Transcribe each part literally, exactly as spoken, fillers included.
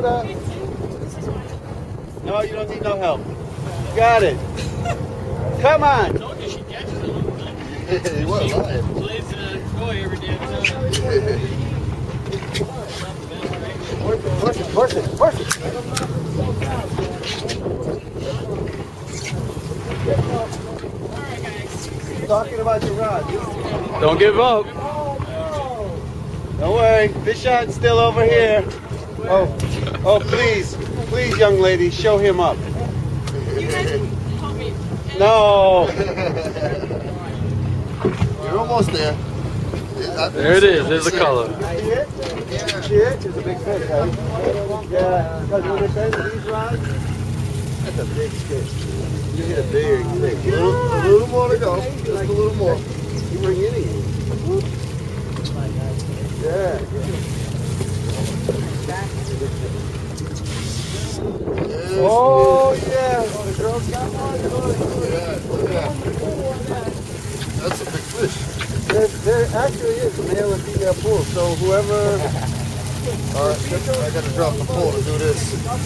hold up. No, you don't need no help. You got it. Come on. He was lying. Plays a toy every damn time. Push it, push it, push it. Talking about your rod. Don't give up. Don't worry, fish shot's still over here. Oh, oh, please, please, young lady, show him up. You guys taught me. No. You're almost there. There it is. There's the color. See it? See it? It's a big fish, right? Yeah, because when it says these rods, that's a big fish. You hit a big fish. A little, a little more to go. Just a little more. You bring it in. Yeah. Oh, yeah. Oh, the girls got one. Yeah, yeah. That's a big fish. There, there actually is a male and female pool, so whoever... All right, I got to drop the pole to do this.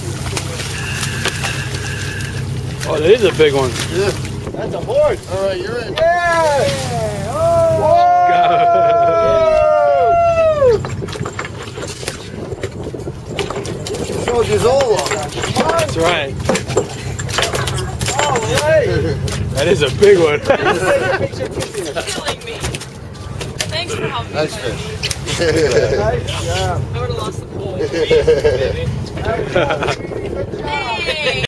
Oh, that is a big one. Yeah. That's a horse. All right, you're in. Yeah! Oh! Showed you all off. That's right. All right. That is a big one. Killing me. Thanks for helping Nice me. fish. Nice job. I would have lost the pole. Hey.